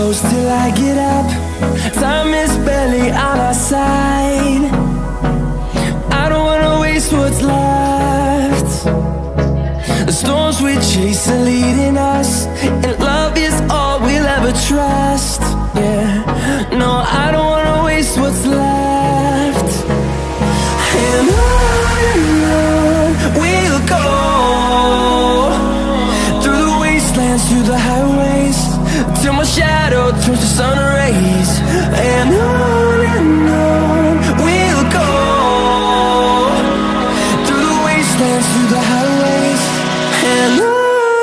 close till I get up. Time is barely on our side. I don't wanna waste what's left. The storms we chase are leading us, and love is all we'll ever trust. Yeah, no, I don't wanna waste what's left. And on we'll go, through the wastelands, through the highways, till my shadow turns to sun rays. And on we'll go, through the wastelands, through the highways, and on we'll go.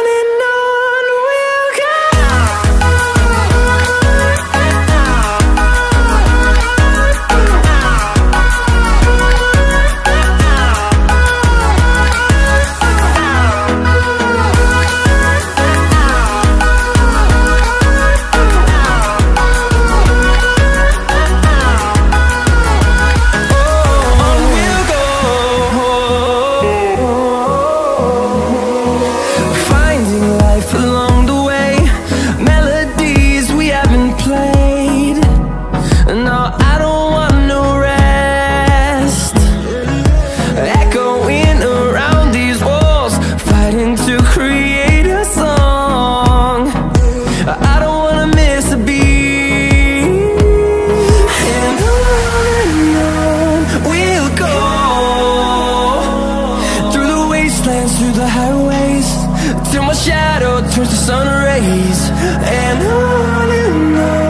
Through the highways, till my shadow turns to sun rays. And on